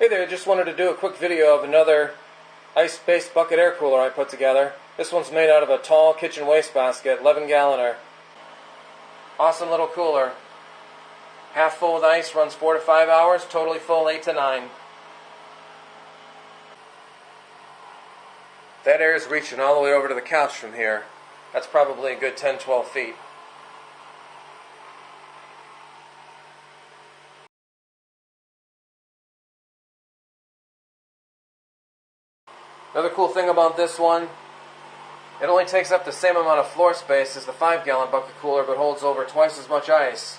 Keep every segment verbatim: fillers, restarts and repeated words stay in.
Hey there, just wanted to do a quick video of another ice-based bucket air cooler I put together. This one's made out of a tall kitchen wastebasket, eleven galloner. Awesome little cooler. Half full with ice, runs four to five hours, totally full eight to nine. That air is reaching all the way over to the couch from here. That's probably a good ten to twelve feet. Another cool thing about this one, it only takes up the same amount of floor space as the five gallon bucket cooler, but holds over twice as much ice.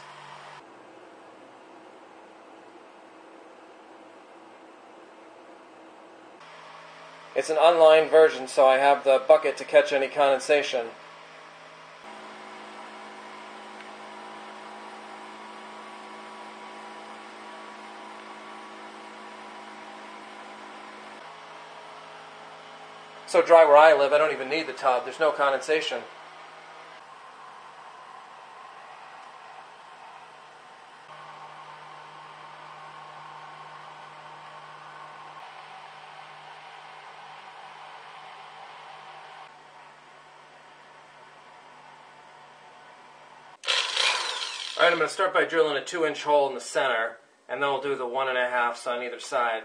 It's an unlined version, so I have the bucket to catch any condensation. So dry where I live, I don't even need the tub. There's no condensation. Alright, I'm going to start by drilling a two inch hole in the center, and then we'll do the one and a halfs on either side.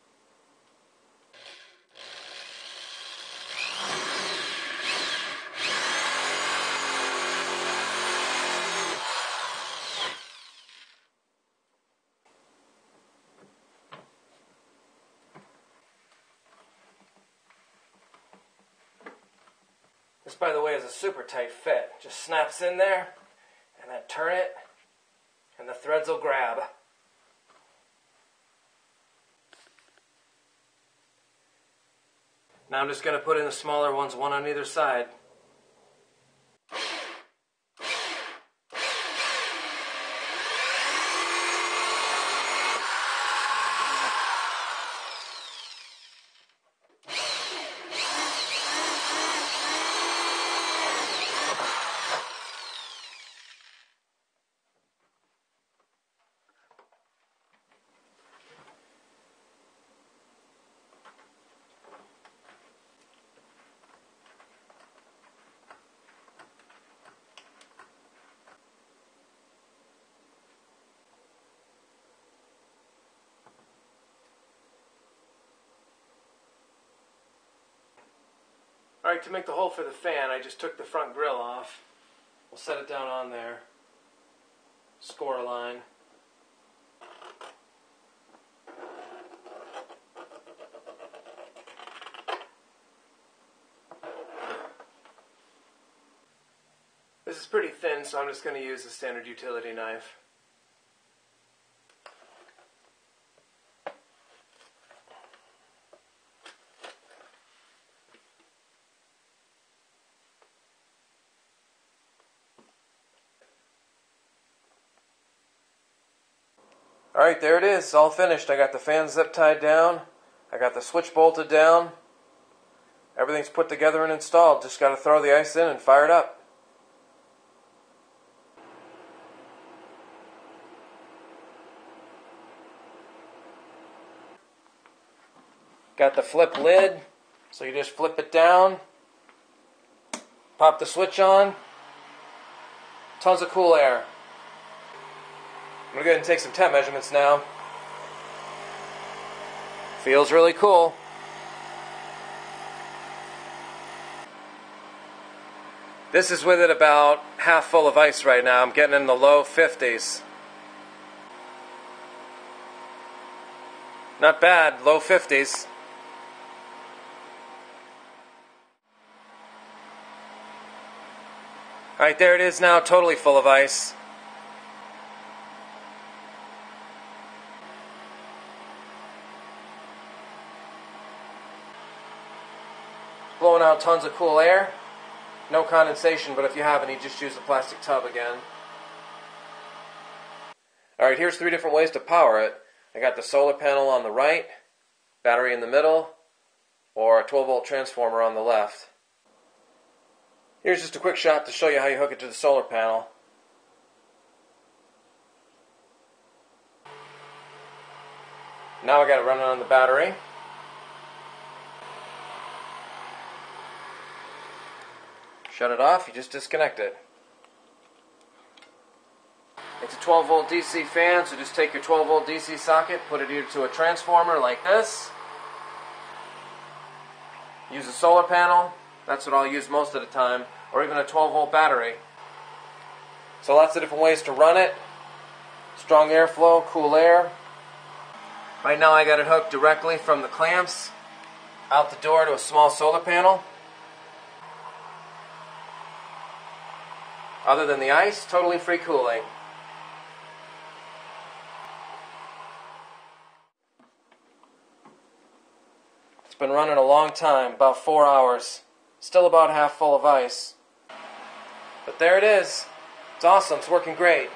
This, by the way, is a super tight fit. Just snaps in there, and then turn it, and the threads will grab. Now I'm just going to put in the smaller ones, one on either side. Alright, to make the hole for the fan, I just took the front grill off. We'll set it down on there. Score a line. This is pretty thin, so I'm just going to use a standard utility knife. Alright, there it is, all finished. I got the fan zip tied down, I got the switch bolted down, everything's put together and installed. Just got to throw the ice in and fire it up. Got the flip lid, so you just flip it down, pop the switch on, tons of cool air. I'm going to go ahead and take some temp measurements now. Feels really cool. This is with it about half full of ice right now. I'm getting in the low fifties. Not bad, low fifties. Alright, there it is now, totally full of ice. Blowing out tons of cool air. No condensation, but if you have any, just use a plastic tub again. Alright, here's three different ways to power it. I got the solar panel on the right, battery in the middle, or a twelve volt transformer on the left. Here's just a quick shot to show you how you hook it to the solar panel. Now I got it running on the battery. Shut it off, you just disconnect it. It's a twelve volt D C fan, so just take your twelve volt D C socket, put it either to a transformer like this. Use a solar panel, that's what I'll use most of the time, or even a twelve volt battery. So lots of different ways to run it. Strong airflow, cool air. Right now I got it hooked directly from the clamps out the door to a small solar panel. Other than the ice, totally free cooling. It's been running a long time, about four hours. Still about half full of ice. But there it is. It's awesome, it's working great.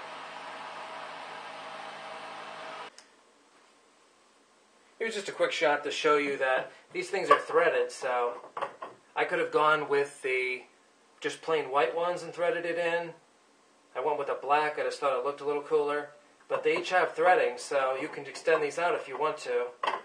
Here's just a quick shot to show you that these things are threaded, so I could have gone with the just plain white ones and threaded it in. I went with a black, I just thought it looked a little cooler. But they each have threading, so you can extend these out if you want to.